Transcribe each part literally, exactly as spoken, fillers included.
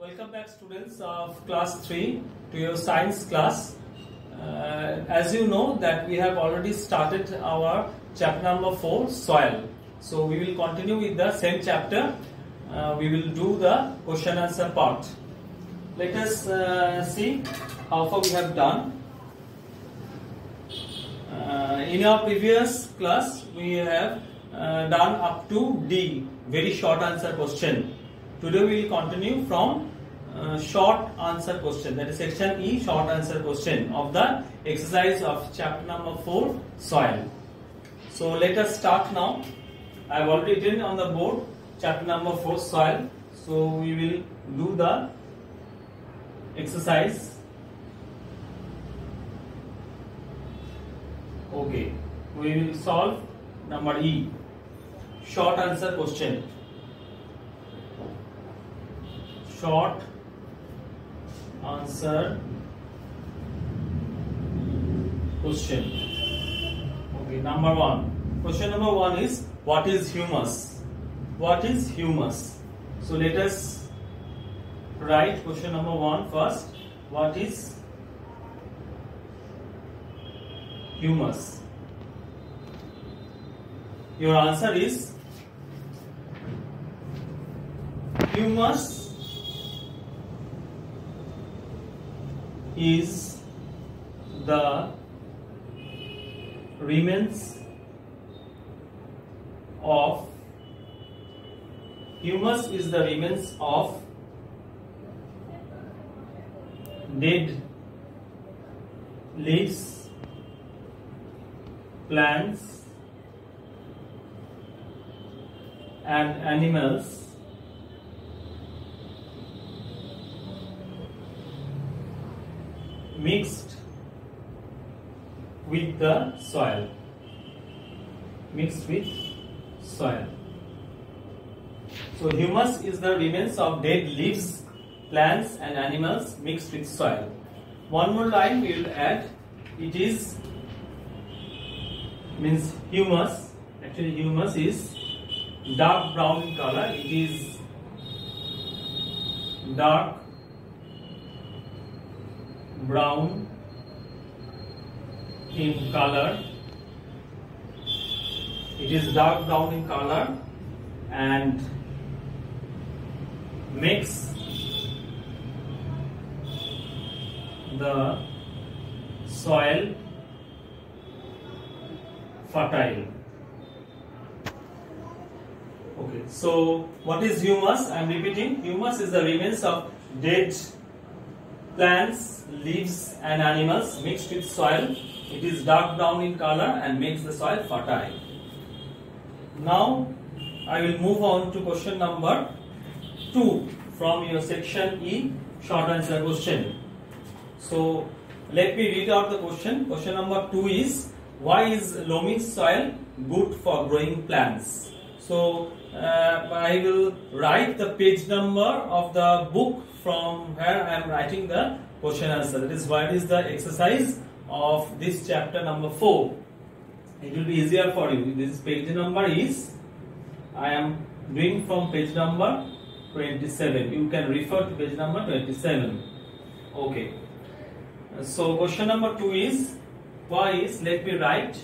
Welcome back, students of class three, to your science class. Uh, as you know that we have already started our chapter number four, soil. So we will continue with the same chapter. Uh, we will do the question answer part. Let us uh, see how far we have done. Uh, in our previous class we have uh, done up to D, very short answer question. Today we will continue from uh, short answer question, that is section E, short answer question of the exercise of chapter number four, soil. So let us start now. I have already written on the board chapter number four, soil. So we will do the exercise. Okay, we will solve number E, short answer question. Short answer question. Okay, number one. Question number one is, what is humus? What is humus? So let us write question number one first. What is humus? Your answer is humus is the remains of humus is the remains of dead leaves, plants and animals mixed with the soil. Mixed with soil. So humus is the remains of dead leaves, plants and animals mixed with soil. One more line we will add. It is means humus. Actually humus is dark brown in color. It is dark brown in color. It is dark brown in color and makes the soil fertile. Okay, so what is humus? I am repeating. Humus is the remains of dead plants, leaves and animals mixed with soil. It is dark brown in color and makes the soil fertile. Now I will move on to question number two from your section E, short answer question. So let me read out the question. Question number two is, why is loamy soil good for growing plants? So uh, I will write the page number of the book from where I am writing the question answer. That is what is the exercise of this chapter number four. It will be easier for you. This page number is, I am doing from page number twenty-seven. You can refer to page number twenty-seven. Okay. So question number two is, why is, let me write,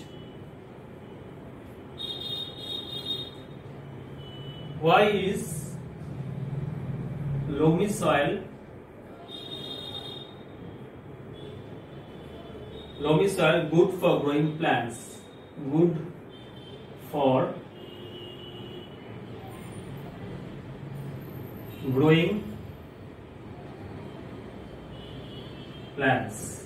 why is loamy soil loamy soil good for growing plants? Good for growing plants.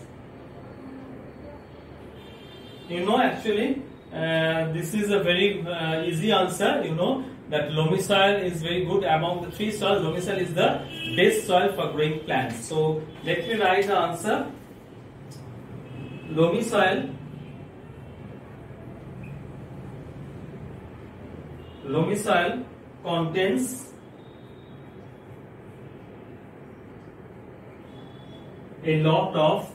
You know, actually uh, this is a very uh, easy answer. You know that loamy soil is very good among the three soils. Loamy soil is the best soil for growing plants. So let me write the answer. Loamy soil loamy soil contains a lot of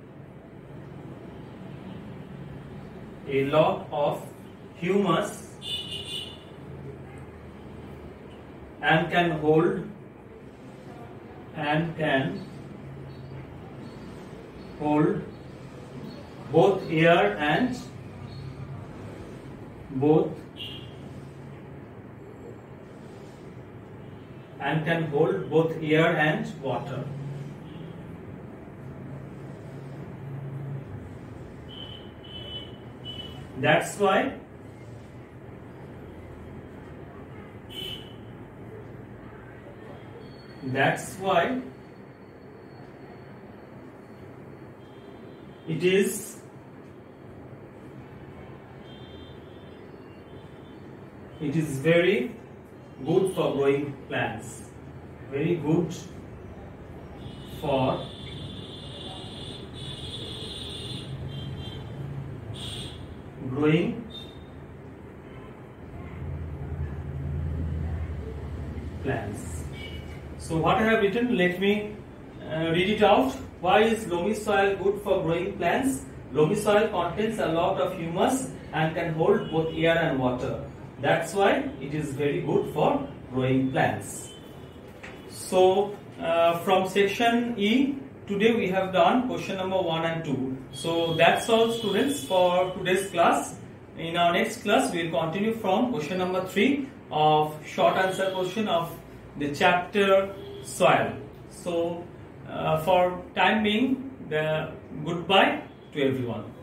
a lot of humus and can hold and can hold both air and both and can hold both air and water. That's why that's why it is it is very good for growing plants, very good for growing plants. So what I have written, let me uh, read it out. Why is loamy soil good for growing plants? Loamy soil contains a lot of humus and can hold both air and water. That's why it is very good for growing plants. So uh, from section E, today we have done question number one and two. So that's all, students, for today's class. In our next class, we will continue from question number three of short answer question of the chapter soil. So uh, for time being, the goodbye to everyone.